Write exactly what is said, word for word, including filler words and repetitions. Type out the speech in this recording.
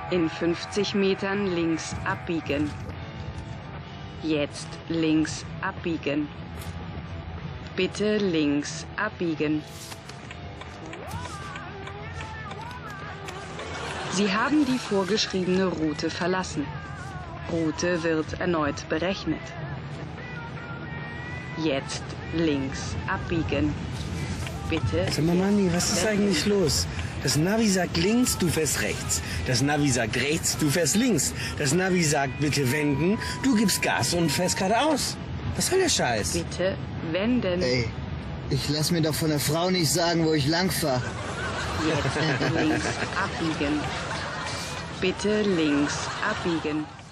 In fünfzig Metern links abbiegen. Jetzt links abbiegen. Bitte links abbiegen. Sie haben die vorgeschriebene Route verlassen. Route wird erneut berechnet. Jetzt links abbiegen. Bitte. Sag mal, Manni, was ist eigentlich los? Das Navi sagt links, du fährst rechts. Das Navi sagt rechts, du fährst links. Das Navi sagt bitte wenden, du gibst Gas und fährst geradeaus. Was soll der Scheiß? Bitte wenden. Ey, ich lass mir doch von der Frau nicht sagen, wo ich lang fahre. Jetzt links abbiegen. Bitte links abbiegen.